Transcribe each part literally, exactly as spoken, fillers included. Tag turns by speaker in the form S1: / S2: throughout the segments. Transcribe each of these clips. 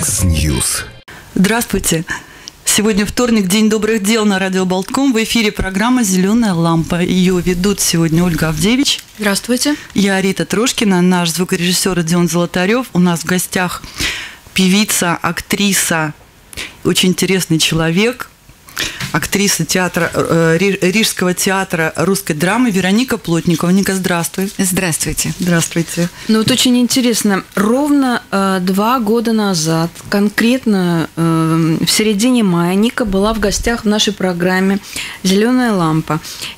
S1: Mix News.
S2: Здравствуйте. Сегодня вторник, День добрых дел на радио Болтком. В эфире программа «Зеленая лампа». Ее ведут сегодня Ольга Авдевич.
S3: Здравствуйте.
S2: Я Рита Трошкина, наш звукорежиссер Родион Золотарев. У нас в гостях певица, актриса, очень интересный человек, актриса театра, э, Рижского театра русской драмы Вероника Плотникова. Ника, здравствуй.
S4: Здравствуйте.
S2: Здравствуйте.
S3: Ну вот очень интересно, ровно э, два года назад, конкретно э, в середине мая, Ника была в гостях в нашей программе «Зеленая лампа».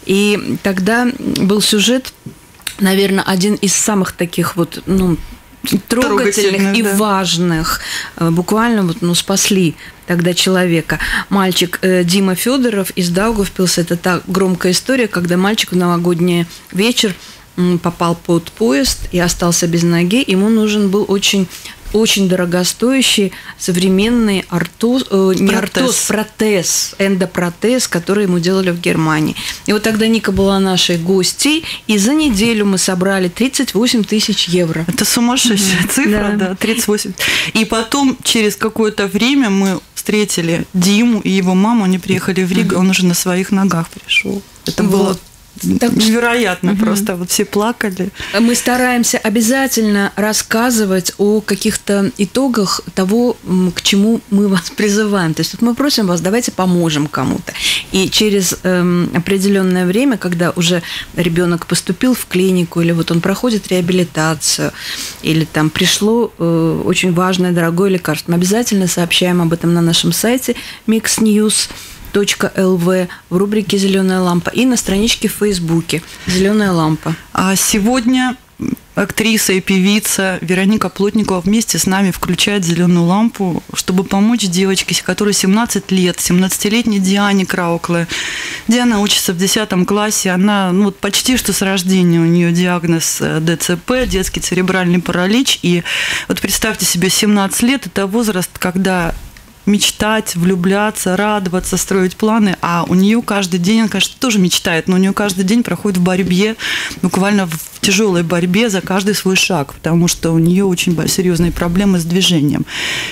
S3: И тогда был сюжет, наверное, один из самых таких вот, ну, трогательных и да. важных, буквально вот, ну, спасли тогда человека. Мальчик э, Дима Федоров из Даугавпилса. Это та громкая история, когда мальчик в новогодний вечер м, попал под поезд и остался без ноги. Ему нужен был очень очень дорогостоящий современный ортоз, э, не
S2: протез.
S3: ортоз, протез, эндопротез, который ему делали в Германии. И вот тогда Ника была нашей гостьей, и за неделю мы собрали тридцать восемь тысяч евро.
S2: Это сумасшедшая mm-hmm. цифра, да. да, тридцать восемь. И потом, через какое-то время, мы встретили Диму и его маму, они приехали в Ригу, mm-hmm. он уже на своих ногах пришел. Это вот. было... Так, невероятно угу. просто, вот все плакали.
S3: Мы стараемся обязательно рассказывать о каких-то итогах того, к чему мы вас призываем. То есть вот мы просим вас, давайте поможем кому-то. И через эм, определенное время, когда уже ребенок поступил в клинику, или вот он проходит реабилитацию, или там пришло э, очень важное, дорогое лекарство, мы обязательно сообщаем об этом на нашем сайте микс ньюс точка эл ви в рубрике «Зеленая лампа» и на страничке в Фейсбуке «Зеленая лампа».
S2: А сегодня актриса и певица Вероника Плотникова вместе с нами включает «Зеленую лампу», чтобы помочь девочке, которой семнадцать лет, семнадцатилетней Диане Краукле. Диана учится в десятом классе, она ну, почти что с рождения, у нее диагноз дэ цэ пэ, детский церебральный паралич. И вот представьте себе, семнадцать лет – это возраст, когда мечтать, влюбляться, радоваться, строить планы, а у нее каждый день, она, конечно, тоже мечтает, но у нее каждый день проходит в борьбе, буквально в тяжелой борьбе за каждый свой шаг, потому что у нее очень серьезные проблемы с движением.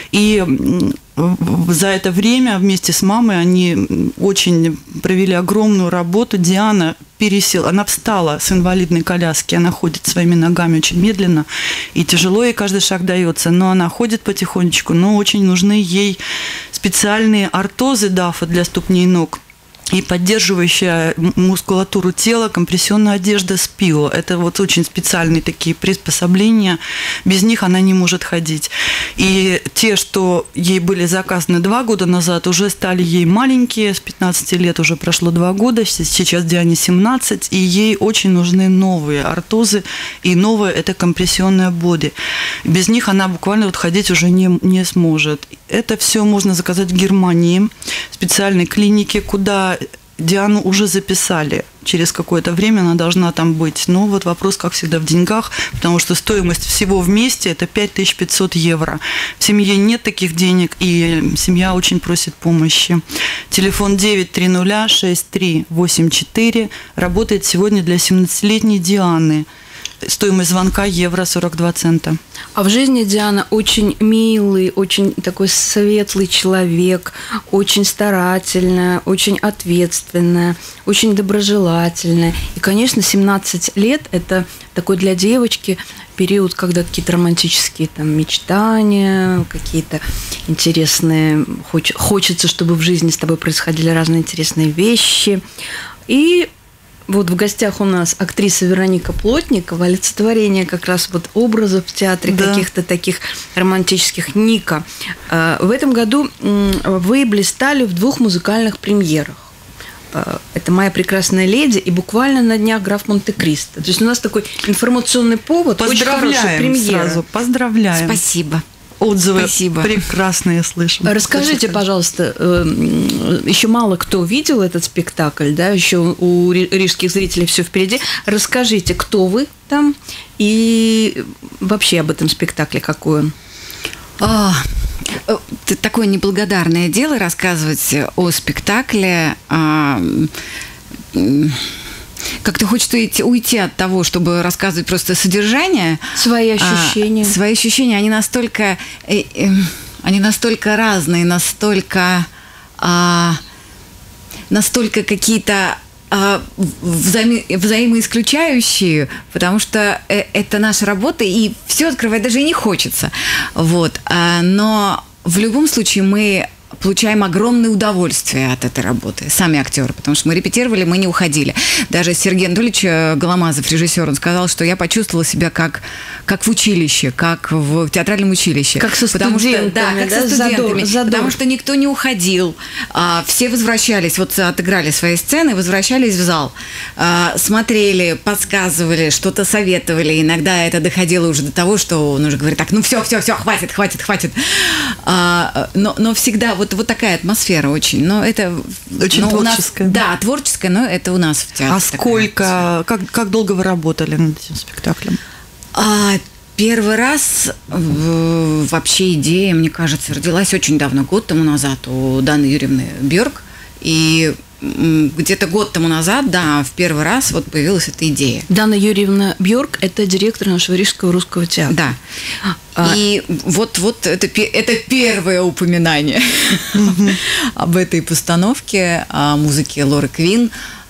S2: И за это время вместе с мамой они очень провели огромную работу. Диана пересела, она встала с инвалидной коляски, она ходит своими ногами очень медленно, и тяжело ей каждый шаг дается, но она ходит потихонечку, но очень нужны ей специальные ортозы дафа для ступней ног и поддерживающая мускулатуру тела компрессионная одежда спио. Это вот очень специальные такие приспособления. Без них она не может ходить. И те, что ей были заказаны два года назад, уже стали ей маленькие. С пятнадцати лет уже прошло два года. Сейчас Диане семнадцать. И ей очень нужны новые ортозы. И новое – это компрессионная боди. Без них она буквально вот ходить уже не, не сможет. Это все можно заказать в Германии, в специальной клинике, куда Диану уже записали. Через какое-то время она должна там быть. Но вот вопрос, как всегда, в деньгах, потому что стоимость всего вместе – это пять тысяч пятьсот евро. В семье нет таких денег, и семья очень просит помощи. Телефон девять три ноль шесть три восемь четыре работает сегодня для семнадцатилетней Дианы. Стоимость звонка евро сорок два цента.
S3: А в жизни Диана очень милый, очень такой светлый человек, очень старательная, очень ответственная, очень доброжелательная. И, конечно, семнадцать лет – это такой для девочки период, когда какие-то романтические там мечтания, какие-то интересные… Хоч, хочется, чтобы в жизни с тобой происходили разные интересные вещи. И… Вот в гостях у нас актриса Вероника Плотникова, олицетворение как раз вот образов в театре, да. каких-то таких романтических. Ника, в этом году вы блистали в двух музыкальных премьерах. Это «Моя прекрасная леди» и буквально на днях «Граф Монте-Кристо». То есть у нас такой информационный повод, очень хорошая премьера.
S2: Сразу. Поздравляем.
S4: Спасибо.
S2: Отзывы
S4: Спасибо.
S2: Прекрасные слышим.
S3: Расскажите, пожалуйста, еще мало кто видел этот спектакль, да, еще у рижских зрителей все впереди. Расскажите, кто вы там и вообще об этом спектакле, какой он?
S4: А, такое неблагодарное дело рассказывать о спектакле. Как-то хочется уйти, уйти от того, чтобы рассказывать просто содержание.
S3: Свои ощущения.
S4: А, свои ощущения, они настолько… Э, э, они настолько разные, настолько, а, настолько какие-то а, взаим, взаимоисключающие, потому что это наша работа, и все открывать даже и не хочется. Вот. А, но в любом случае мы получаем огромное удовольствие от этой работы, сами актеры, потому что мы репетировали, мы не уходили. Даже Сергей Анатольевич Голомазов, режиссер, он сказал, что я почувствовала себя как, как в училище, как в театральном училище.
S3: Как со
S4: потому
S3: студентами,
S4: что, да, как
S3: да?
S4: со студентами.
S3: Задор, задор.
S4: Потому что никто не уходил, а, все возвращались, вот отыграли свои сцены, возвращались в зал, а, смотрели, подсказывали, что-то советовали. Иногда это доходило уже до того, что он уже говорит, так, ну все, все, все, хватит, хватит, хватит. А, но, но всегда вот Вот такая атмосфера очень. Но это
S2: очень
S4: но
S2: творческая.
S4: У нас, да, творческая, но это у нас в театре.
S2: А сколько, как, как долго вы работали над этим спектаклем?
S4: А, первый раз в, вообще идея, мне кажется, родилась очень давно, год тому назад у Даны Юрьевны Бьорк. И где-то год тому назад, да, в первый раз вот появилась эта идея.
S3: Дана Юрьевна Бьорк – это директор нашего Рижского русского театра.
S4: Да.
S3: А...
S4: И вот, вот это, это первое упоминание mm-hmm. об этой постановке, о музыке Лоры Квин.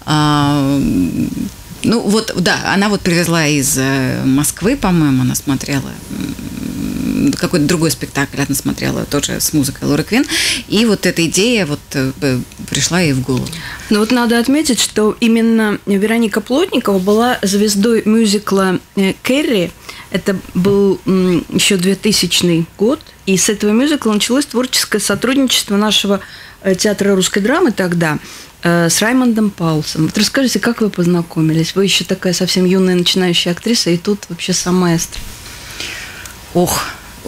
S4: Ну вот, да, она вот привезла из Москвы, по-моему, она смотрела какой-то другой спектакль, она смотрела тоже с музыкой Лоры Квин, и вот эта идея вот пришла ей в голову.
S3: Ну вот надо отметить, что именно Вероника Плотникова была звездой мюзикла «Кэрри». Это был еще двухтысячный год, и с этого мюзикла началось творческое сотрудничество нашего театра русской драмы тогда с Раймондом Паулсом. Вот расскажите, как вы познакомились? Вы еще такая совсем юная начинающая актриса, и тут вообще сам маэстро.
S4: Ох,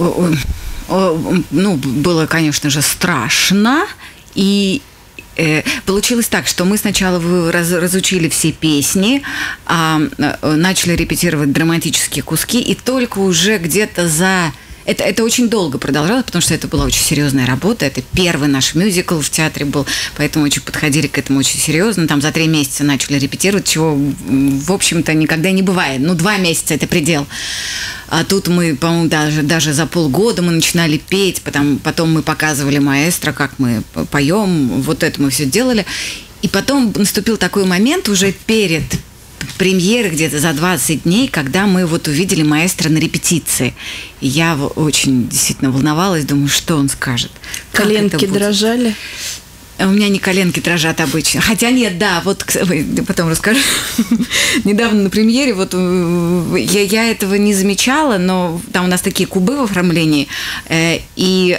S4: ну, было, конечно же, страшно, и э, получилось так, что мы сначала раз, разучили все песни, а, начали репетировать драматические куски, и только уже где-то за... Это, это очень долго продолжалось, потому что это была очень серьезная работа. Это первый наш мюзикл в театре был, поэтому очень подходили к этому очень серьезно. Там за три месяца начали репетировать, чего, в общем-то, никогда не бывает. Ну, два месяца – это предел. А тут мы, по-моему, даже, даже за полгода мы начинали петь, потом, потом мы показывали маэстро, как мы поем, вот это мы все делали. И потом наступил такой момент уже перед премьеры, где-то за двадцать дней, когда мы вот увидели маэстро на репетиции. И я очень действительно волновалась, думаю, что он скажет.
S3: Коленки дрожали?
S4: У меня не коленки дрожат обычно. Хотя нет, да, вот потом расскажу. Недавно на премьере, вот я, я этого не замечала, но там у нас такие кубы в оформлении, и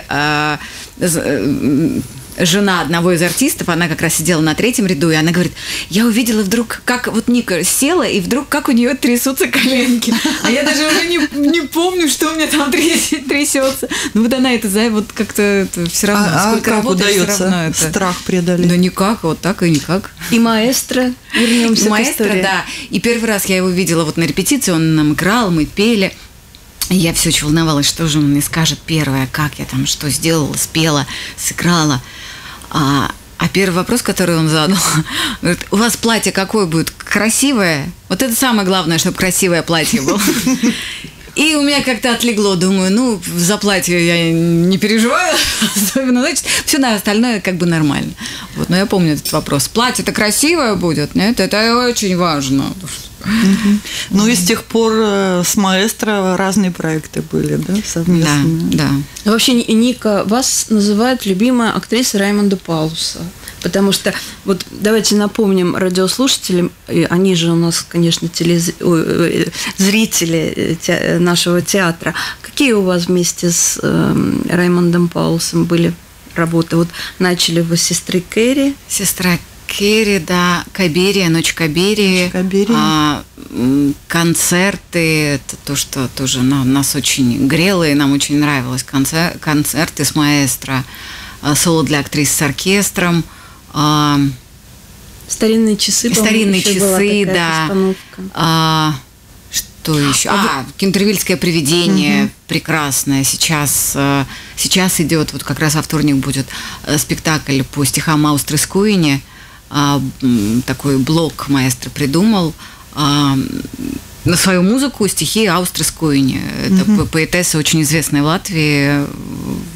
S4: жена одного из артистов, она как раз сидела на третьем ряду, и она говорит, я увидела вдруг, как вот Ника села, и вдруг как у нее трясутся коленки. А я даже уже не, не помню, что у меня там трясется. Ну вот она это, вот как-то все равно,
S2: а,
S4: сколько
S2: а как
S4: работает,
S2: удается
S4: все равно это...
S2: страх преодолеть?
S4: Да никак, вот так и никак.
S3: И маэстро, вернемся
S4: и
S3: к
S4: маэстро,
S3: истории.
S4: Да. И первый раз я его видела вот на репетиции, он нам играл, мы пели. И я все очень волновалась, что же он мне скажет первое, как я там что сделала, спела, сыграла. А, а первый вопрос, который он задал, говорит, у вас платье какое будет? Красивое? Вот это самое главное, чтобы красивое платье было. И у меня как-то отлегло, думаю, ну, за платье я не переживаю, особенно, значит, все на остальное как бы нормально. Вот, но я помню этот вопрос. Платье-то красивое будет? Нет, это очень важно.
S2: Угу. Ну и с тех пор с маэстро разные проекты были, да, совместные.
S4: Да, да.
S3: Вообще, Ника, вас называют любимая актриса Раймонда Паулса. Потому что, вот давайте напомним радиослушателям, они же у нас, конечно, телез... зрители нашего театра. Какие у вас вместе с э, Раймондом Паулсом были работы? Вот начали вы с «Сестры Кэрри».
S4: «Сестра Кэрри», да, «Каберия», «Ночь Каберии», а, концерты, это то, что тоже нас очень грело, и нам очень нравилось. Концер... Концерты с маэстро, соло для актрис с оркестром. А,
S3: старинные часы,
S4: старинные часы, да.
S3: Постановка.
S4: А, что еще? А, а «Кентервильское привидение», угу. прекрасное. Сейчас, сейчас идет, вот как раз во вторник будет спектакль по стихам Аустры Скуини. А, такой блок маэстро придумал а, на свою музыку стихи Аустры Скуини. Это угу. поэтесса, очень известная в Латвии,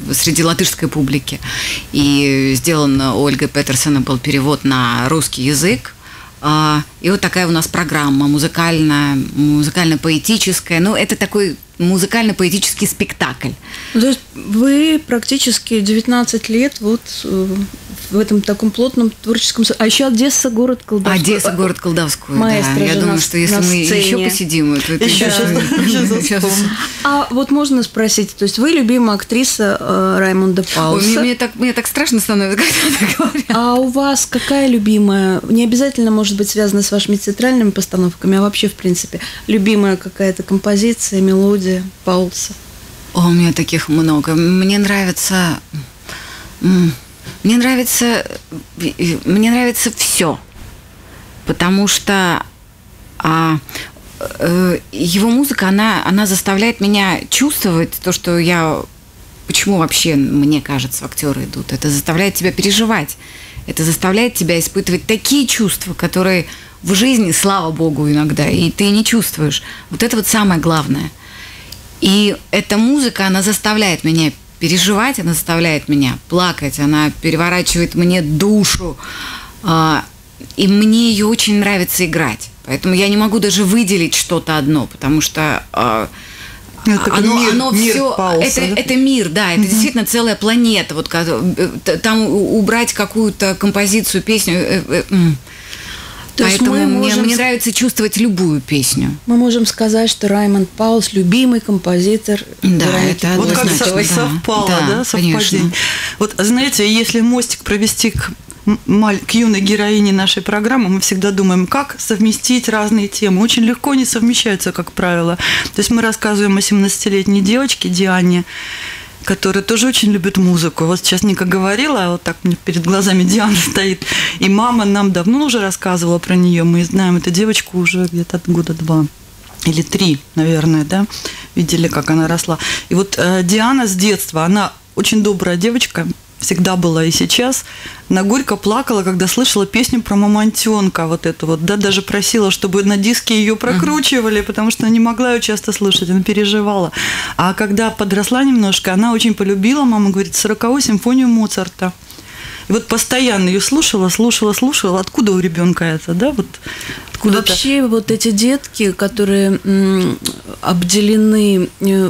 S4: среди латышской публики. И сделан Ольгой Петерсоном был перевод на русский язык. И вот такая у нас программа музыкальная, музыкально-поэтическая. Ну, это такой музыкально-поэтический спектакль.
S3: То есть вы практически девятнадцать лет вот в этом таком плотном творческом... А еще Одесса, город колдовской.
S4: Одесса, город колдовской,
S3: Маэстро,
S4: да. Я думаю,
S3: на,
S4: что если мы
S3: сцене.
S4: еще посидим... Это, это
S2: еще сейчас, сейчас.
S3: А вот можно спросить, то есть вы любимая актриса э, Раймонда Паулса?
S4: Ой, мне, мне, так, мне так страшно становится, когда так говорят.
S3: А у вас какая любимая, не обязательно может быть связана с вашими театральными постановками, а вообще, в принципе, любимая какая-то композиция, мелодия Паулса?
S4: О, у меня таких много. Мне нравится... Мне нравится... Мне нравится все. Потому что а, э, его музыка, она, она заставляет меня чувствовать то, что я... Почему вообще, мне кажется, актеры идут? Это заставляет тебя переживать. Это заставляет тебя испытывать такие чувства, которые в жизни, слава богу, иногда, и ты не чувствуешь. Вот это вот самое главное. И эта музыка, она заставляет меня переживать, она заставляет меня плакать, она переворачивает мне душу. И мне ее очень нравится играть. Поэтому я не могу даже выделить что-то одно, потому что
S2: это
S4: оно,
S2: мир,
S4: оно
S2: мир
S4: все,
S2: Паулса,
S4: это,
S2: да?
S4: это мир, да, это угу. действительно целая планета. Вот там убрать какую-то композицию, песню. То Поэтому мне, можем... мне нравится чувствовать любую песню.
S3: Мы можем сказать, что Раймонд Паулс любимый композитор.
S4: Да, это
S2: вот как
S4: да,
S2: совпало, да,
S4: да
S2: совпадение. Вот знаете, если мостик провести к, к юной героине нашей программы, мы всегда думаем, как совместить разные темы. Очень легко не совмещаются, как правило. То есть мы рассказываем о семнадцатилетней девочке Диане, которая тоже очень любит музыку. Вот сейчас Ника говорила, а вот так мне перед глазами Диана стоит. И мама нам давно уже рассказывала про нее. Мы знаем эту девочку уже где-то от года два или три, наверное, да, видели, как она росла. И вот э, Диана с детства, она очень добрая девочка, всегда была и сейчас. Она горько плакала, когда слышала песню про мамонтенка, вот эту вот, да, даже просила, чтобы на диске ее прокручивали, потому что она не могла ее часто слышать, она переживала. А когда подросла немножко, она очень полюбила, мама говорит, сороковую симфонию Моцарта. И вот постоянно ее слушала, слушала, слушала. Откуда у ребенка это, да? Вот откуда-то.
S3: Вообще вот эти детки, которые м, обделены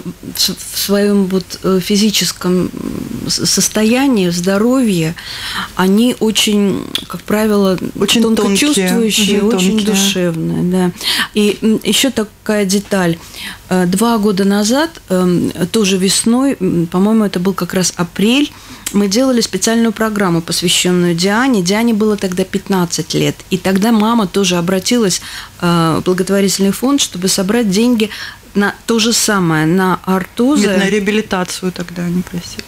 S3: в своем вот физическом состоянии, здоровье, они очень, как правило,
S2: очень
S3: тонко
S2: тонкие,
S3: чувствующие, очень, очень
S2: тонкие.
S3: душевные. Да. И еще такая деталь. Два года назад, тоже весной, по-моему, это был как раз апрель, мы делали специальную программу, посвященную Диане. Диане было тогда пятнадцать лет. И тогда мама тоже обратилась в благотворительный фонд, чтобы собрать деньги на то же самое, на артозы.
S2: Нет, на реабилитацию тогда они просили.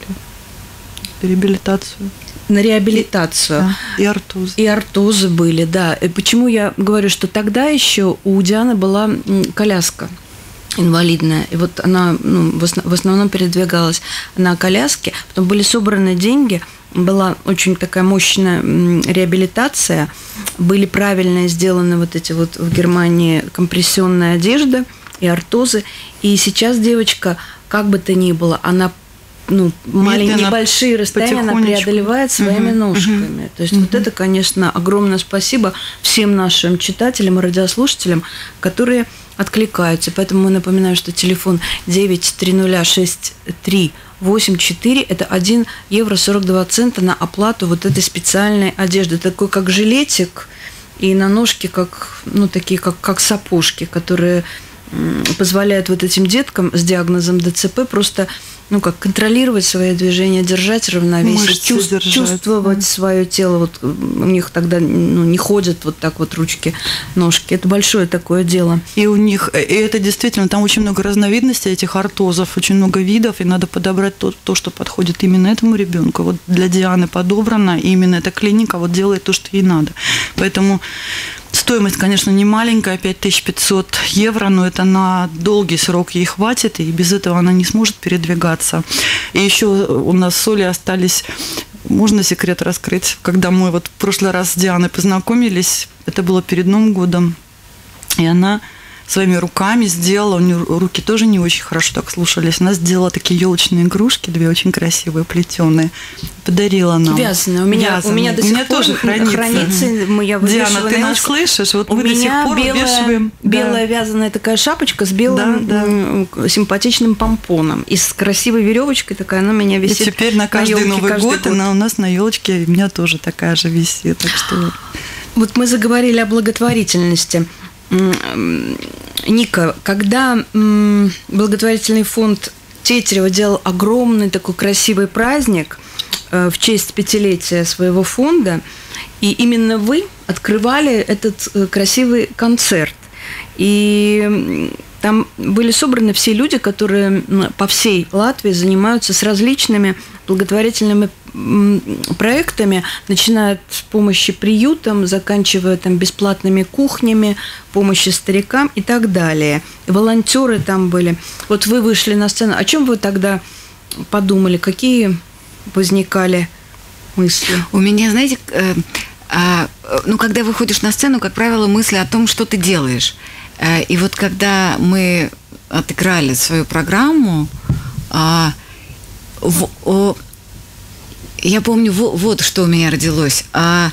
S2: Реабилитацию.
S3: На реабилитацию.
S2: Да, и артозы.
S3: И артозы были, да. И почему я говорю, что тогда еще у Дианы была коляска инвалидная. И вот она ну, в основном передвигалась на коляске. Потом были собраны деньги, была очень такая мощная реабилитация, были правильно сделаны вот эти вот в Германии компрессионная одежда и ортозы. И сейчас девочка, как бы то ни было, она ну, маленькие, небольшие расстояния она преодолевает своими угу, ножками. Угу, То есть угу. вот это, конечно, огромное спасибо всем нашим читателям и радиослушателям, которые откликаются. Поэтому мы напоминаем, что телефон девять три ноль шесть три восемь четыре – это один евро сорок два цента на оплату вот этой специальной одежды. Такой как жилетик, и на ножки как, ну, такие как, как сапожки, которые позволяют вот этим деткам с диагнозом ДЦП просто ну, как контролировать свои движения, держать равновесие, чувств, чувствовать да. свое тело. Вот у них тогда ну, не ходят вот так вот ручки, ножки. Это большое такое дело.
S2: И у них, и это действительно, там очень много разновидностей этих ортозов, очень много видов, и надо подобрать то, то что подходит именно этому ребенку. Вот для Дианы подобрано, и именно эта клиника вот делает то, что ей надо. Поэтому стоимость, конечно, не маленькая, пять тысяч пятьсот евро, но это на долгий срок ей хватит, и без этого она не сможет передвигаться. И еще у нас с Олей остались, можно секрет раскрыть, когда мы вот в прошлый раз с Дианой познакомились, это было перед Новым годом, и она своими руками сделала. У нее руки тоже не очень хорошо так слушались. Она сделала такие елочные игрушки, две очень красивые, плетеные. Подарила нам.
S3: Вязаные. У меня, у меня до сих пор
S2: тоже хранится.
S3: хранится. Я
S2: Диана, ты нас слышишь? Вот
S3: у
S2: мы
S3: меня
S2: до сих пор
S3: белая,
S2: вешиваем.
S3: белая да. вязаная такая шапочка с белым да, да. симпатичным помпоном. И с красивой веревочкой такая, она у меня висит.
S2: И теперь на каждый
S3: на
S2: Новый
S3: каждый
S2: год, год. Она у нас на елочке, у меня тоже такая же висит. Так что...
S3: Вот мы заговорили о благотворительности. Ника, когда благотворительный фонд Тетерева делал огромный такой красивый праздник в честь пятилетия своего фонда, и именно вы открывали этот красивый концерт. И там были собраны все люди, которые по всей Латвии занимаются с различными благотворительными проектами, начиная от помощи приютам, заканчивая там бесплатными кухнями, помощи старикам и так далее. Волонтеры там были. Вот вы вышли на сцену. О чем вы тогда подумали? Какие возникали мысли?
S4: У меня, знаете, э, э, ну, когда выходишь на сцену, как правило, мысли о том, что ты делаешь. Э, и вот когда мы отыграли свою программу, э, в, о, я помню, вот, вот что у меня родилось. А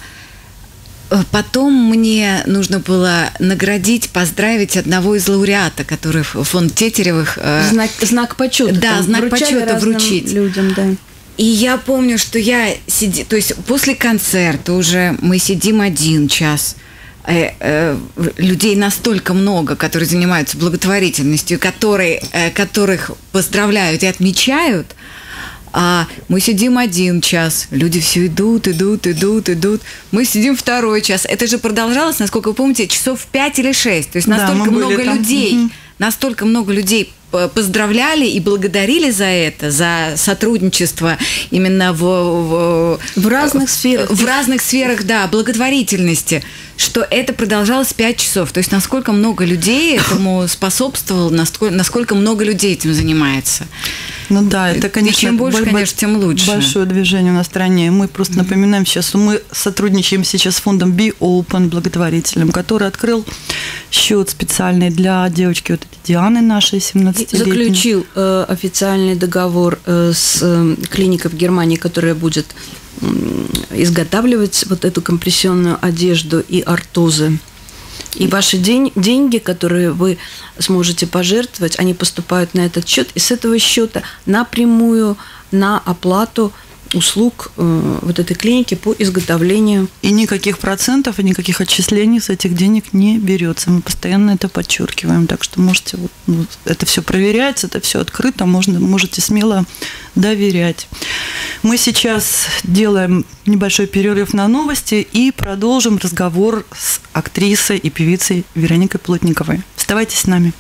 S4: потом мне нужно было наградить, поздравить одного из лауреата, который фонд Тетеревых...
S3: Знак, знак почета.
S4: Да, знак почета вручить.
S3: Людям, да.
S4: И я помню, что я сидела... То есть после концерта уже мы сидим один час. Э, э, людей настолько много, которые занимаются благотворительностью, которые, э, которых поздравляют и отмечают. А мы сидим один час, люди все идут, идут, идут, идут. Мы сидим второй час. Это же продолжалось, насколько вы помните, часов пять или шесть. То есть настолько да, много людей, угу. настолько много людей поздравляли и благодарили за это, за сотрудничество именно в, в,
S3: в разных сферах.
S4: В разных сферах, да, благотворительности, что это продолжалось пять часов. То есть насколько много людей этому способствовало, насколько, насколько много людей этим занимается.
S2: Ну да, это, конечно,
S4: и чем больше, конечно, тем лучше.
S2: Большое движение у нас в стране. Мы просто mm-hmm. напоминаем сейчас, что мы сотрудничаем сейчас с фондом Be Open благотворителем, который открыл счет специальный для девочки вот этой Дианы нашей, семнадцатилетней.
S3: Заключил э, официальный договор э, с э, клиникой в Германии, которая будет э, изготавливать вот эту компрессионную одежду и ортозы. И ваши день, деньги, которые вы сможете пожертвовать, они поступают на этот счет, и с этого счета напрямую на оплату услуг э, вот этой клиники по изготовлению.
S2: И никаких процентов, и никаких отчислений с этих денег не берется. Мы постоянно это подчеркиваем. Так что можете, вот, ну, это все проверяется, это все открыто, можно, можете смело доверять. Мы сейчас делаем небольшой перерыв на новости и продолжим разговор с актрисой и певицей Вероникой Плотниковой. Оставайтесь с нами.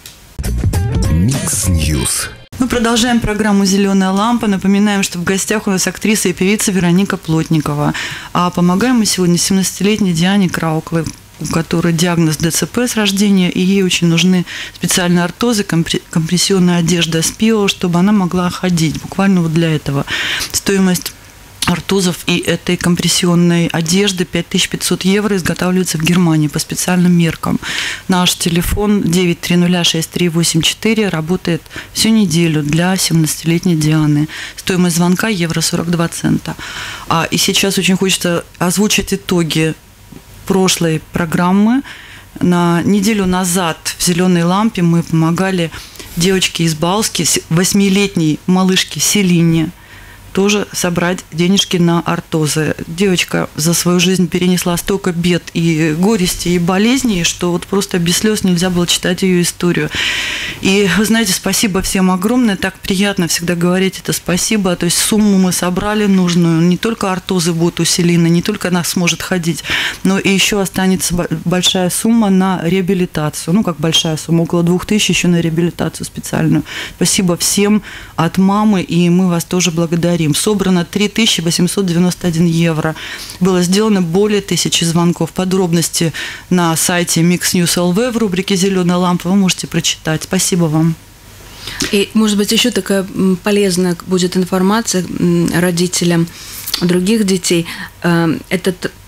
S1: Микс Ньюс.
S2: Мы продолжаем программу «Зеленая лампа». Напоминаем, что в гостях у нас актриса и певица Вероника Плотникова. А помогаем мы сегодня семнадцатилетней Диане Краукле, у которой диагноз ДЦП с рождения, и ей очень нужны специальные ортозы, компрессионная одежда СПИО, чтобы она могла ходить. Буквально вот для этого. Стоимость ортозов и этой компрессионной одежды пять тысяч пятьсот евро изготавливается в Германии по специальным меркам. Наш телефон девять три ноль шесть три восемь четыре работает всю неделю для семнадцатилетней Дианы. Стоимость звонка евро сорок два цента. А, и сейчас очень хочется озвучить итоги прошлой программы. На неделю назад в «Зеленой лампе» мы помогали девочке из Балтики, восьмилетней малышке Селине, тоже собрать денежки на ортозы. Девочка за свою жизнь перенесла столько бед и горести, и болезней, что вот просто без слез нельзя было читать ее историю. И, вы знаете, спасибо всем огромное, так приятно всегда говорить это спасибо. То есть сумму мы собрали нужную, не только ортозы будут у Селины, не только она сможет ходить, но и еще останется большая сумма на реабилитацию. Ну, как большая сумма, около двух тысяч еще на реабилитацию специальную. Спасибо всем от мамы, и мы вас тоже благодарим. Собрано три тысячи восемьсот девяносто один евро. Было сделано более тысячи звонков. Подробности на сайте Mix News точка эл ви в рубрике «Зеленая лампа» вы можете прочитать. Спасибо вам.
S3: И, может быть, еще такая полезная будет информация родителям других детей. Этот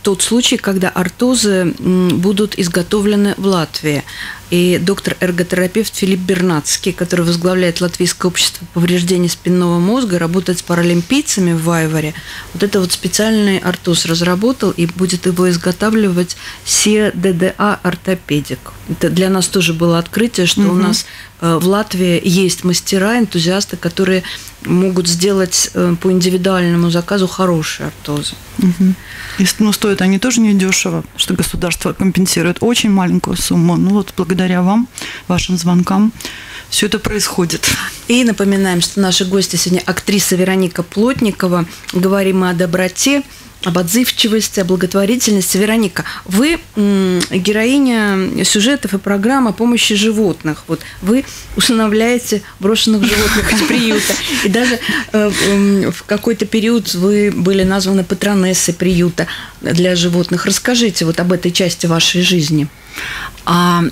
S3: тот случай, когда ортозы будут изготовлены в Латвии. И доктор-эрготерапевт Филипп Бернацкий, который возглавляет Латвийское общество повреждений спинного мозга, работает с паралимпийцами в Вайваре. Вот это вот специальный ортоз разработал и будет его изготавливать си ди ди эй ортопедик. Это для нас тоже было открытие, что угу. у нас в Латвии есть мастера, энтузиасты, которые могут сделать по индивидуальному заказу хорошие ортозы.
S2: Угу. И, ну, стоят они тоже недешево, что государство компенсирует очень маленькую сумму. Ну вот благодаря вам, вашим звонкам, все это происходит.
S3: И напоминаем, что наши гости сегодня актриса Вероника Плотникова. Говорим мы о доброте, об отзывчивости, о благотворительности. Вероника, вы героиня сюжетов и программ о помощи животных. Вот вы усыновляете брошенных животных из приюта. И даже в какой-то период вы были названы патронессой приюта для животных. Расскажите вот об этой части вашей жизни.
S4: А,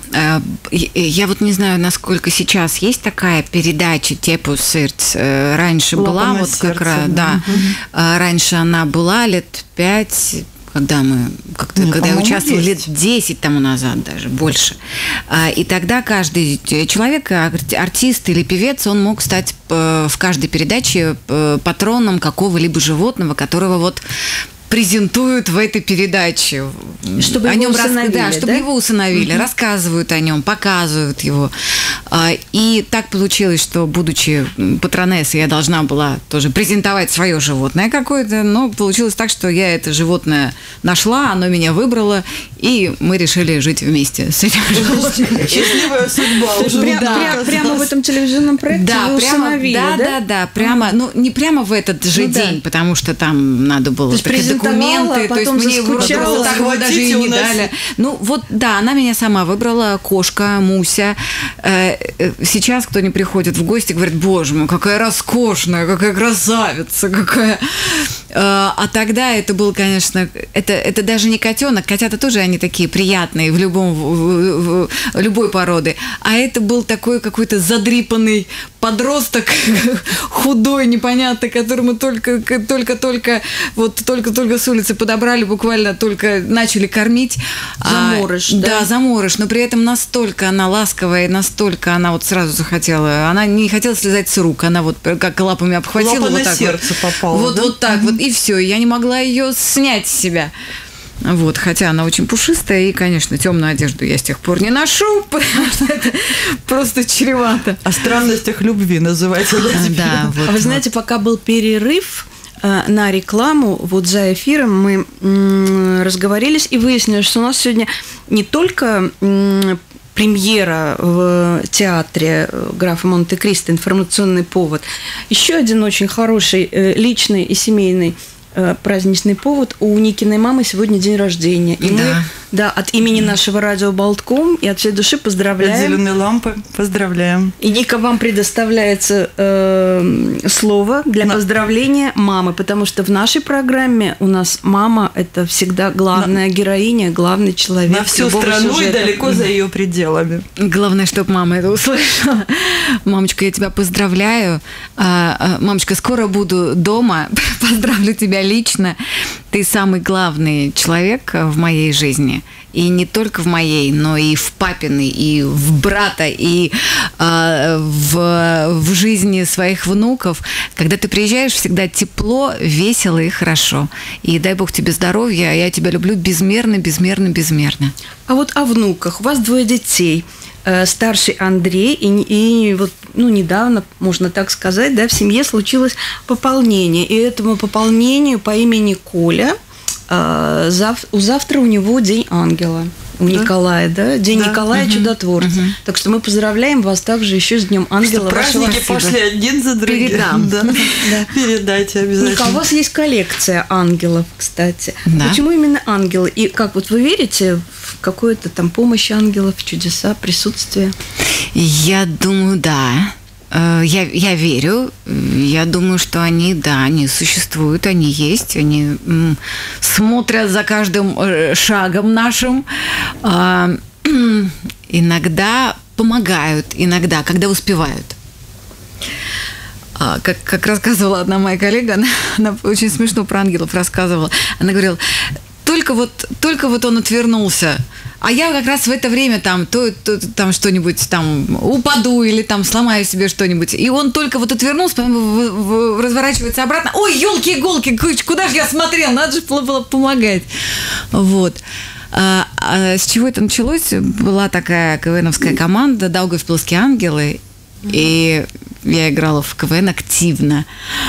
S4: я вот не знаю, насколько сейчас есть такая передача «Тепус сирдс». Раньше
S2: Лапа
S4: была, вот
S2: сердце,
S4: как раз,
S2: да.
S4: да. Раньше она была лет пять, когда мы, как-то,
S2: ну,
S4: когда я участвовала,
S2: есть.
S4: лет десять тому назад даже, больше. И тогда каждый человек, артист или певец, он мог стать в каждой передаче патроном какого-либо животного, которого вот презентуют в этой передаче.
S3: Чтобы
S4: о
S3: его
S4: нем
S3: усыновили,
S4: рас... да, чтобы
S3: да?
S4: его усыновили, угу. рассказывают о нем, показывают его. И так получилось, что, будучи патронессой, я должна была тоже презентовать свое животное какое-то, но получилось так, что я это животное нашла, оно меня выбрало, и мы решили жить вместе с этим животным.
S2: Счастливая судьба. Уже
S3: прямо,
S2: да.
S3: прямо, прямо в этом телевизионном проекте
S4: да,
S3: вы
S4: прямо,
S3: усыновили,
S4: да,
S3: да?
S4: да, да, прямо, ну не прямо в этот же
S3: ну,
S4: день,
S3: да.
S4: потому что там надо было документы, то есть мне вроде бы так вот даже и не дали. Ну вот, да, она меня сама выбрала, кошка Муся. Сейчас кто не приходит в гости, говорит: боже мой, какая роскошная, какая красавица, какая... А тогда это был, конечно, это, это даже не котенок, котята тоже они такие приятные в любом в, в, любой породы, а это был такой какой-то задрипанный подросток, худой, непонятный, который мы только, только, только, вот только, только с улицы подобрали, буквально только начали кормить.
S3: Заморыш,
S4: а,
S3: да?
S4: Да, заморыш, но при этом настолько она ласковая, настолько она вот сразу захотела, она не хотела слезать с рук, она вот как лапами обхватила.
S2: Лапа
S4: вот
S2: на
S4: так
S2: сердце
S4: вот,
S2: попала.
S4: Вот,
S2: да?
S4: вот так mm-hmm. вот, и все, я не могла ее снять с себя. Вот, хотя она очень пушистая, и, конечно, темную одежду я с тех пор не ношу, потому что это просто чревато.
S2: О странностях любви называется.
S4: Да,
S3: вот, а вы вот. знаете, пока был перерыв э, на рекламу, вот за эфиром мы м- разговорились и выяснили, что у нас сегодня не только м- премьера в театре графа Монте-Кристо, информационный повод, еще один очень хороший э, личный и семейный праздничный повод. У Никиной мамы сегодня день рождения. И да. мы да, от имени нашего радио Болтком и от всей души поздравляем.
S2: От «Зеленой лампы» поздравляем.
S3: И, Ника, вам предоставляется э, слово для На... поздравления мамы, потому что в нашей программе у нас мама – это всегда главная На... героиня, главный человек.
S2: На всю страну сюжета. И далеко за ее пределами.
S4: Главное, чтобы мама это услышала. Мамочка, я тебя поздравляю. Мамочка, скоро буду дома. Поздравлю тебя лично. Ты самый главный человек в моей жизни. И не только в моей, но и в папиной, и в брата, и э, в, в жизни своих внуков. Когда ты приезжаешь, всегда тепло, весело и хорошо. И дай Бог тебе здоровья, я тебя люблю безмерно, безмерно, безмерно.
S3: А вот о внуках. У вас двое детей. Старший Андрей, и, и вот, ну, недавно, можно так сказать, да, в семье случилось пополнение. И этому пополнению по имени Коля э, зав, завтра у него День ангела. У да? Николая, да? День да. Николая угу. Чудотворца. Угу. Так что мы поздравляем вас также еще с Днем ангела.
S2: Что праздники пошли один за другим.
S3: Передам.
S2: Да. Да. Передайте обязательно.
S3: Ника, у вас есть коллекция ангелов, кстати.
S4: Да.
S3: Почему именно ангелы? И как вот вы верите в какую-то там помощь ангелов, чудеса, присутствие?
S4: Я думаю, да. Я, я верю, я думаю, что они, да, они существуют, они есть, они м, смотрят за каждым шагом нашим, а, иногда помогают, иногда, когда успевают. А, как, как рассказывала одна моя коллега, она, она очень смешно про ангелов рассказывала, она говорила: то только вот, только вот он отвернулся, а я как раз в это время там, то, то там что-нибудь там упаду или там сломаю себе что-нибудь. И он только вот отвернулся, потом разворачивается обратно. Ой, елки-иголки, куда же я смотрел? Надо же было помогать. Вот. А, а с чего это началось? Была такая КВНовская команда «Даугавпилские ангелы». И я играла в КВН активно.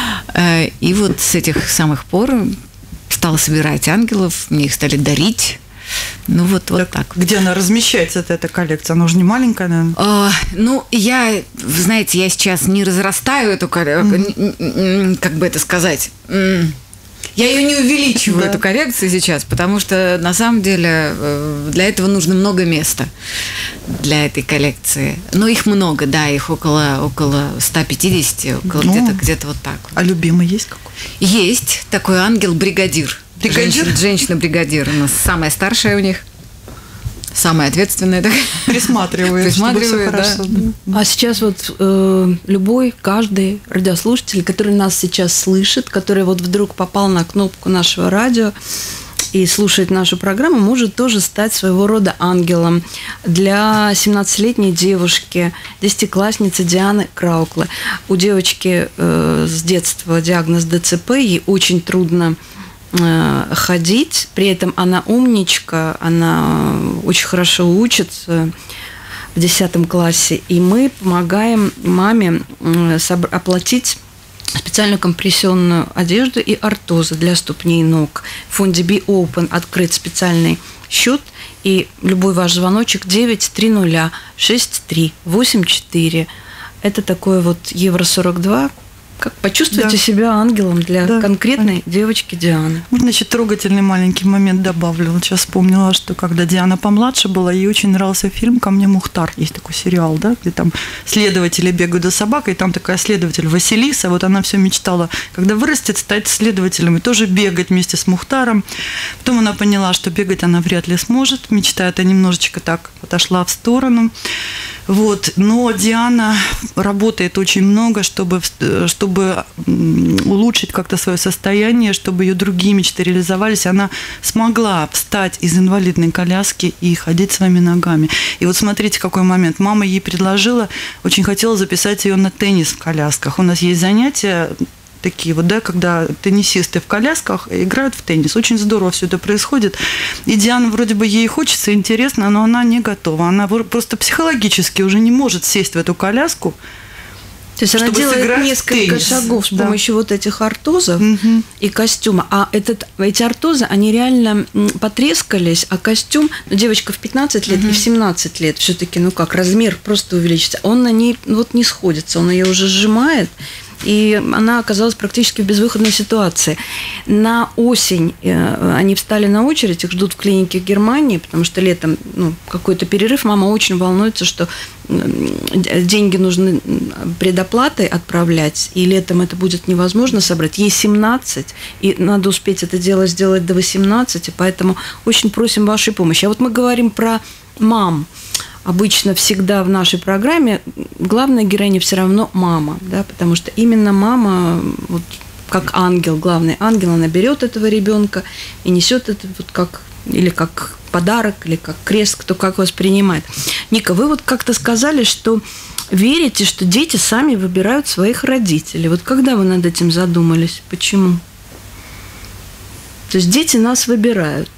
S4: И вот с этих самых пор стала собирать ангелов, мне их стали дарить. Ну вот, вот так, так.
S2: Где она размещается, эта коллекция? Она уже не маленькая, наверное?
S4: А, ну, я, знаете, я сейчас не разрастаю эту коллекцию, mm-hmm. как бы это сказать... Я ее не увеличиваю, да. эту коллекцию сейчас, потому что на самом деле для этого нужно много места для этой коллекции. Но их много, да, их около, около ста пятидесяти, около ну, где-то, где-то вот так.
S2: А любимый есть какой?
S4: Есть такой ангел-бригадир.
S2: Бригадир?
S4: Женщина, женщина-бригадир. У нас самая старшая у них. Самая ответственная. Так.
S2: Присматривает,
S4: Присматривает, да.
S3: Хорошо, да. А сейчас вот э, любой, каждый радиослушатель, который нас сейчас слышит, который вот вдруг попал на кнопку нашего радио и слушает нашу программу, может тоже стать своего рода ангелом для семнадцатилетней девушки, десятиклассницы Дианы Краукле. У девочки э, с детства диагноз ДЦП, ей очень трудно ходить, при этом она умничка, она очень хорошо учится в десятом классе, и мы помогаем маме оплатить специальную компрессионную одежду и ортозы для ступней и ног. В фонде Be Open открыт специальный счет, и любой ваш звоночек девять три ноль шесть три восемь четыре. Это такое вот евро сорок два. Как почувствуйте да. себя ангелом для да. конкретной девочки Дианы.
S2: Значит, трогательный маленький момент добавлю. Вот сейчас вспомнила, что когда Диана помладше была, ей очень нравился фильм «Ко мне Мухтар». Есть такой сериал, да, где там следователи бегают за собакой, и там такая следователь Василиса. Вот она все мечтала, когда вырастет, стать следователем и тоже бегать вместе с Мухтаром. Потом она поняла, что бегать она вряд ли сможет. Мечта эта немножечко так отошла в сторону. Вот. Но Диана работает очень много, чтобы, чтобы улучшить как-то свое состояние, чтобы ее другие мечты реализовались. Она смогла встать из инвалидной коляски и ходить своими ногами. И вот смотрите, какой момент. Мама ей предложила, очень хотела записать ее на теннис в колясках. У нас есть занятия такие вот, да, когда теннисисты в колясках играют в теннис. Очень здорово все это происходит. И Диана вроде бы ей хочется, интересно, но она не готова. Она просто психологически уже не может сесть в эту коляску.
S3: То есть она делает несколько шагов с да. помощью вот этих ортозов угу. и костюма. А этот, эти ортозы, они реально потрескались, а костюм, ну, девочка в пятнадцать лет угу. и в семнадцать лет все-таки, ну как, размер просто увеличится. Он на ней вот не сходится, он ее уже сжимает. И она оказалась практически в безвыходной ситуации. На осень они встали на очередь, их ждут в клинике в Германии, потому что летом ну, какой-то перерыв. Мама очень волнуется, что деньги нужны предоплатой отправлять, и летом это будет невозможно собрать. Ей семнадцать, и надо успеть это дело сделать до восемнадцати, поэтому очень просим вашей помощи. А вот мы говорим про мам. Обычно всегда в нашей программе главная героиня все равно мама, да, потому что именно мама, вот, как ангел, главный ангел, она берет этого ребенка и несет это вот как, или как подарок, или как крест, кто как воспринимает. Ника, вы вот как-то сказали, что верите, что дети сами выбирают своих родителей. Вот когда вы над этим задумались? Почему? То есть дети нас выбирают.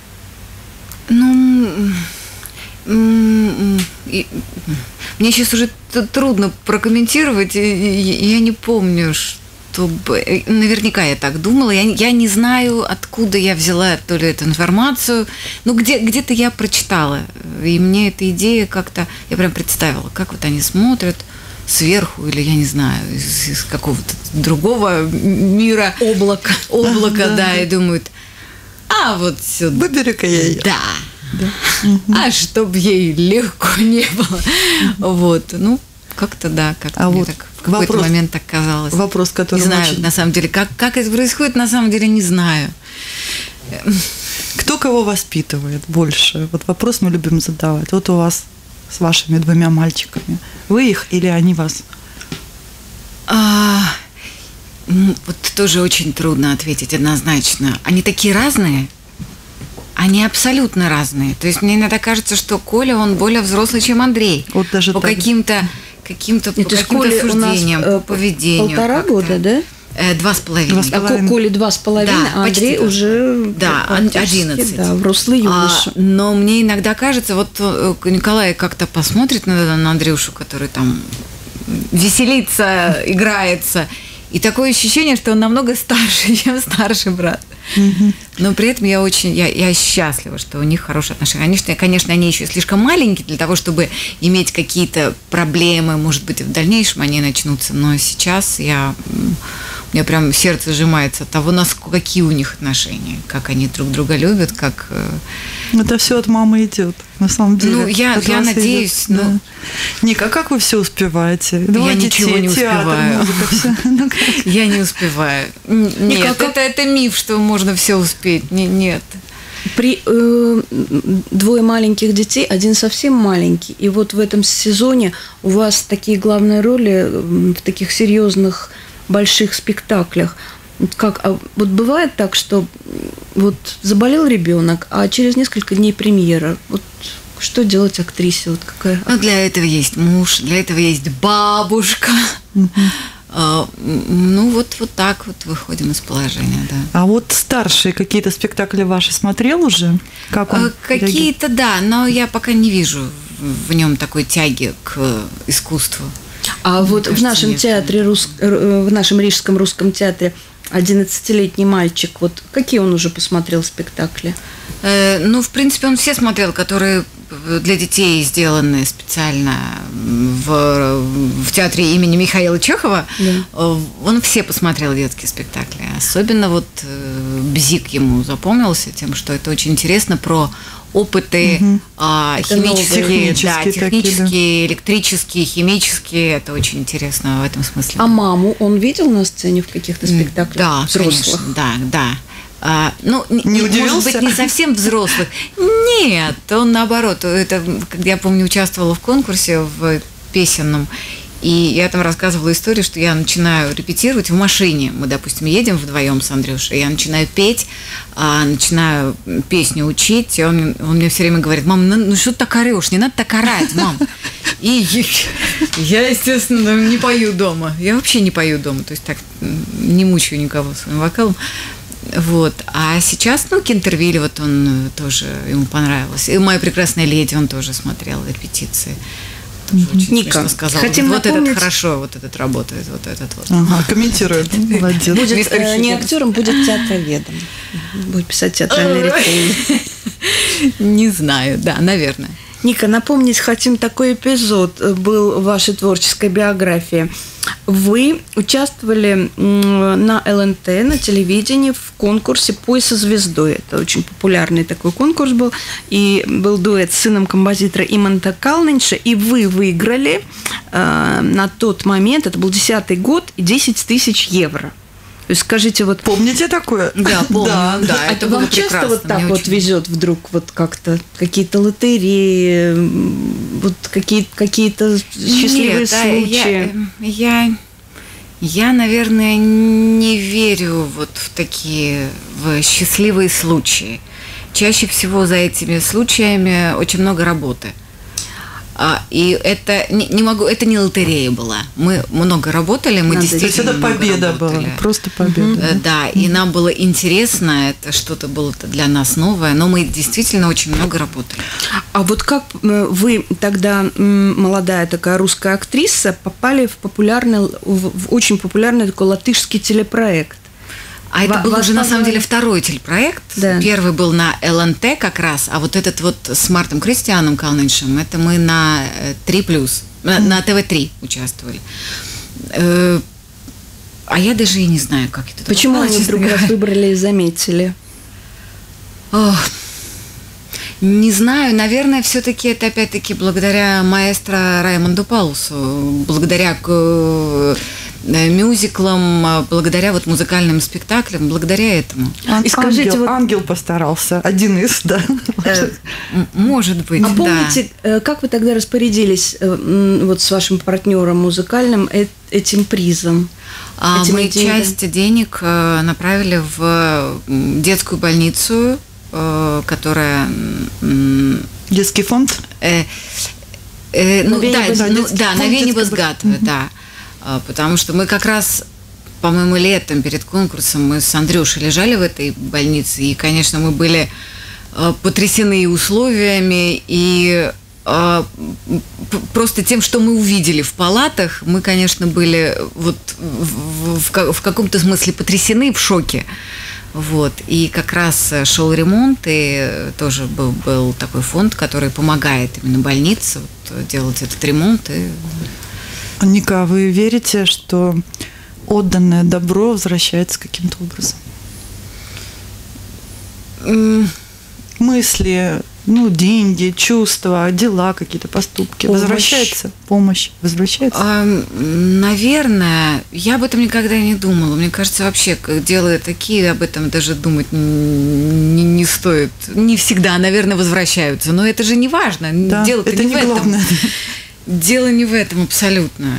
S4: Ну... Мне сейчас уже трудно прокомментировать, я не помню, чтобы... Наверняка я так думала, я, я не знаю, откуда я взяла то ли эту информацию, но где, где-то я прочитала, и мне эта идея как-то... Я прям представила, как вот они смотрят сверху, или, я не знаю, из, из какого-то другого мира.
S3: Облака.
S4: Облака, да, и думают, а вот сюда.
S2: Выбери-ка я ее.
S4: Да. Да. А чтобы ей легко не было. Вот. Ну, как-то да, как-то
S2: а
S4: мне
S2: вот
S4: так в какой-то
S2: вопрос,
S4: момент так казалось.
S2: Вопрос, который
S4: не знаю,
S2: очень...
S4: на самом деле, как, как это происходит, на самом деле не знаю.
S2: Кто кого воспитывает больше? Вот вопрос мы любим задавать. Вот у вас с вашими двумя мальчиками. Вы их или они вас?
S4: А, вот тоже очень трудно ответить однозначно. Они такие разные. они абсолютно разные. То есть мне иногда кажется, что Коля, он более взрослый, чем Андрей.
S2: Вот даже
S4: по
S2: так.
S4: каким-то, каким-то, по
S3: То есть
S4: каким-то
S3: Коле у нас,
S4: суждениям,
S3: э,
S4: по поведению.
S3: полтора
S4: как-то.
S3: года, да?
S4: Э, Два с половиной.
S2: Два с
S3: А Ко- Коле два с половиной,
S4: Да,
S3: а Андрей
S4: почти.
S3: уже
S4: Да,
S3: практически,
S4: одиннадцать.
S3: Да, взрослый юноша.
S4: А, но мне иногда кажется, вот э, Николай как-то посмотрит на, на Андрюшу, который там веселится, играется, и такое ощущение, что он намного старше, чем старший брат. Но при этом я очень, я, я счастлива, что у них хорошие отношения. Конечно, конечно, они еще слишком маленькие для того, чтобы иметь какие-то проблемы, может быть, и в дальнейшем они начнутся. Но сейчас я, у меня прям сердце сжимается от того, насколько, какие у них отношения, как они друг друга любят, как...
S2: Это все от мамы идет, на самом деле.
S4: Ну, я,
S2: От
S4: я
S2: вас
S4: надеюсь,
S2: идет,
S4: ну...
S2: да. Ника, а как вы все успеваете?
S4: Я
S2: Двое
S4: ничего
S2: детей,
S4: не
S2: театр,
S4: успеваю.
S2: музыка, всё. Ну, как?
S4: Я не успеваю. Н- Нет,
S3: как-
S4: это, это миф, что можно все успеть. Не- Нет.
S3: При э, двое маленьких детей, один совсем маленький, и вот в этом сезоне у вас такие главные роли м, в таких серьезных больших спектаклях. Вот Как, а вот бывает так, что м, вот заболел ребенок, а через несколько дней премьера. Вот что делать актрисе? Вот какая?
S4: Ну, для этого есть муж, для этого есть бабушка. А, м, Ну, вот, вот так вот выходим из положения, да.
S2: А вот старшие какие-то спектакли ваши смотрел уже? Как он
S4: А, Какие-то, да, но я пока не вижу в- в нем такой тяги к искусству.
S3: А
S4: Мне
S3: вот в
S4: кажется,
S3: нашем
S4: нет.
S3: театре, рус- э, в нашем Рижском русском театре одиннадцатилетний мальчик, вот какие он уже посмотрел спектакли?
S4: Э, Ну, в принципе, он все смотрел, которые для детей сделаны специально в, в театре имени Михаила Чехова.
S3: Да.
S4: Э, Он все посмотрел детские спектакли. Особенно вот э, «Бзик» ему запомнился тем, что это очень интересно про опыты а,
S3: Это
S4: химические,
S2: новые.
S4: да,
S2: Технические такие,
S4: технические, электрические, химические. Это очень интересно в этом смысле.
S3: А маму он видел на сцене в каких-то спектаклях
S4: Да,
S3: взрослых?
S4: конечно, да, да. А, ну, н-
S2: Не
S4: н-
S2: удивился?
S4: может быть, не совсем взрослых. Нет, он наоборот. Это, когда я помню, участвовала в конкурсе в песенном, и я там рассказывала историю, что я начинаю репетировать в машине. Мы, допустим, едем вдвоем с Андрюшей, я начинаю петь, а, начинаю песню учить, и он, он мне все время говорит: мам, ну, ну что ты так орешь, не надо так орать, мам. И я, естественно, не пою дома. Я вообще не пою дома, то есть так не мучаю никого своим вокалом. Вот. А сейчас, ну, Кентервиль, вот он тоже, ему понравилось. И «Моя прекрасная леди» он тоже смотрел репетиции. Тоже очень
S3: Ника,
S4: смешно сказал.
S3: хотим
S4: вот
S3: напомнить-
S4: этот хорошо, вот этот работает, вот этот вот.
S2: Ага, комментирует. Молодец.
S3: Будет
S4: Мистер
S3: э, не
S4: Хиггинс.
S3: актером, будет театроведом. Будет писать театральные рецензии.
S4: Не знаю, да, наверное.
S3: Ника, напомнить хотим такой эпизод был в вашей творческой биографии. Вы участвовали м, на эл эн тэ, на телевидении, в конкурсе «Пой со звездой». Это очень популярный такой конкурс был. И был дуэт с сыном композитора Иманта Калнинша. И вы выиграли э, на тот момент, это был десятый год, десять тысяч евро. То есть скажите, вот
S2: Помните такое?
S4: Да, помню, да,
S3: а
S4: это
S3: вам
S4: было
S3: часто
S4: прекрасно.
S3: вот так
S4: мне
S3: вот
S4: очень-
S3: везет вдруг вот как-то какие-то лотереи, м, вот какие- какие-то счастливые
S4: Нет, да,
S3: случаи?
S4: Я, я, я, наверное, не верю вот в такие в счастливые случаи. Чаще всего за этими случаями очень много работы. А, и это не, не могу, это не лотерея была. Мы много работали, мы
S3: Надо.
S2: То есть
S4: действительно
S2: это
S4: много
S2: победа была,
S4: работали.
S2: просто победа.
S4: Э, Да, и нам было интересно, это что-то было для нас новое, но мы действительно очень много работали.
S3: А вот как э, вы тогда, м, молодая такая русская актриса, попали в популярный, в, в очень популярный такой латышский телепроект?
S4: А это
S3: Ва-
S4: был
S3: вас
S4: уже на самом
S3: позвали?
S4: деле второй телепроект.
S3: Да.
S4: Первый был на эл эн тэ как раз, а вот этот вот с Мартом Кристианом Калниншем, это мы на три плюс, на, на тэ вэ три участвовали. Э, А я даже и не знаю, как это.
S3: Почему они вдруг вас выбрали и заметили?
S4: Ох, не знаю, наверное, все-таки это опять-таки благодаря маэстро Раймонду Паулсу, благодаря э, мюзиклам, э, благодаря вот музыкальным спектаклям, благодаря этому.
S2: Ан-
S3: И скажите,
S2: ангел,
S3: вот-
S2: ангел постарался, один из, да.
S4: Э, м- Может быть,
S3: А
S4: да.
S3: помните, э, как вы тогда распорядились э, м, вот с вашим партнером музыкальным э- этим призом?
S4: А
S3: этими
S4: мы
S3: деньгами?
S4: часть денег э, направили в м, детскую больницу э, которая...
S2: Детский фонд?
S4: Э, э, ну,
S3: Навеяние
S4: да,
S3: Базгатова.
S4: ну, да, «Навеяние Базгатова», да. Потому что мы как раз, по-моему, летом перед конкурсом мы с Андрюшей лежали в этой больнице, и, конечно, мы были потрясены условиями, и просто тем, что мы увидели в палатах, мы, конечно, были вот в, в, в каком-то смысле потрясены, в шоке. Вот. И как раз шел ремонт, и тоже был, был такой фонд, который помогает именно больнице вот, делать этот ремонт. И...
S2: Ника, вы верите, что отданное добро возвращается каким-то образом?
S4: Mm.
S2: Мысли, ну, деньги, чувства, дела, какие-то поступки.
S3: Помощь.
S2: Возвращается? Помощь возвращается?
S4: А, наверное, я об этом никогда не думала. Мне кажется, вообще, как дела такие, об этом даже думать не, не стоит. Не всегда, наверное, возвращаются. Но это же не важно.
S2: Да,
S4: Дело-то
S2: это
S4: не,
S2: не
S4: в этом.
S2: главное.
S4: Дело не в этом абсолютно.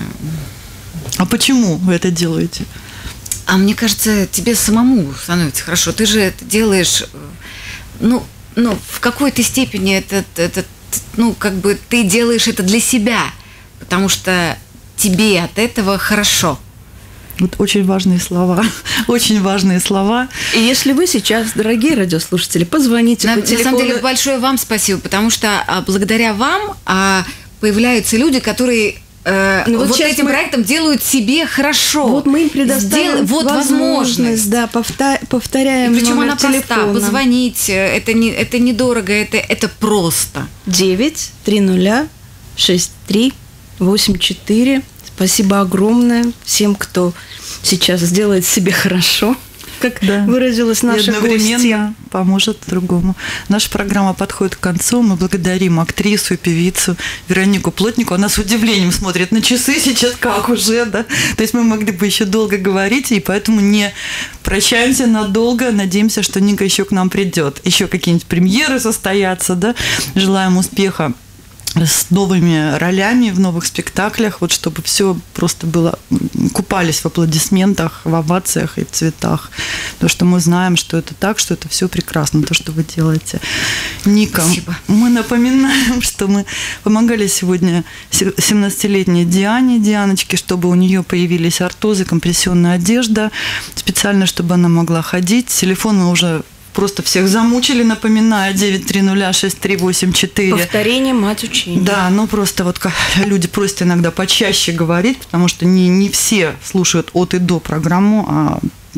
S2: А почему вы это делаете?
S4: А мне кажется, тебе самому становится хорошо. Ты же это делаешь, ну, ну в какой-то степени это, это, ну, как бы ты делаешь это для себя, потому что тебе от этого хорошо.
S2: Вот очень важные слова. Очень важные слова.
S3: И если вы сейчас, дорогие радиослушатели, позвоните
S4: На,
S3: по
S4: на
S3: телефону.
S4: самом деле, большое вам спасибо, потому что а, благодаря вам а, появляются люди, которые э,
S3: Ну, вот
S4: вот,
S3: сейчас
S4: этим
S3: мы-
S4: проектом делают себе хорошо.
S3: Вот мы им предоставим
S4: Сдел- Вот возможность.
S3: да, повта-
S4: И
S3: повторяем
S4: причем
S3: номер
S4: она проста.
S3: телефона.
S4: Позвонить, это, не, это недорого, это, это просто.
S3: девять три ноль шесть три восемь четыре. Спасибо огромное всем, кто сейчас сделает себе хорошо, как
S2: Да.
S3: выразилась
S2: И
S3: наша гостья.
S2: одновременно поможет другому. Наша программа подходит к концу. Мы благодарим актрису и певицу Веронику Плотникову. Она с удивлением смотрит на часы сейчас, как уже, да? То есть мы могли бы еще долго говорить, и поэтому не прощаемся надолго. Надеемся, что Ника еще к нам придет. Еще какие-нибудь премьеры состоятся, да? Желаем успеха с новыми ролями в новых спектаклях, вот чтобы все просто было, купались в аплодисментах, в овациях и в цветах. Потому что мы знаем, что это так, что это все прекрасно, то, что вы делаете. Ника,
S4: Спасибо.
S2: мы напоминаем, что мы помогали сегодня семнадцатилетней Диане, Дианочке, чтобы у нее появились ортозы, компрессионная одежда, специально, чтобы она могла ходить. Телефон мы уже просто всех замучили, напоминаю, девять три ноль шесть три восемь четыре.
S3: Повторение мать учения.
S2: Да, ну просто вот как люди просят иногда почаще говорить, потому что не, не все слушают от и до программу, а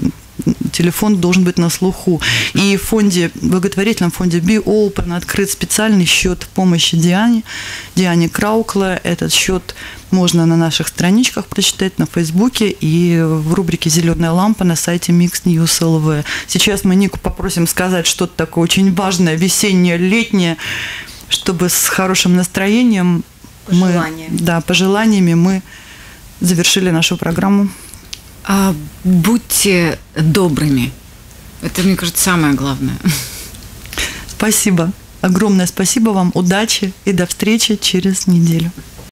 S2: телефон должен быть на слуху. И в фонде, в благотворительном фонде Be Open открыт специальный счет помощи Диане, Диане Краукле. Этот счет можно на наших страничках прочитать, на Фейсбуке и в рубрике «Зеленая лампа» на сайте Mix News эл ви. Сейчас мы Нику попросим сказать что-то такое очень важное, весеннее, летнее, чтобы с хорошим настроением,
S3: Пожелания.
S2: мы, да, пожеланиями мы завершили нашу программу.
S4: А, будьте добрыми. Это, мне кажется, самое главное.
S2: Спасибо. Огромное спасибо вам. Удачи и до встречи через неделю.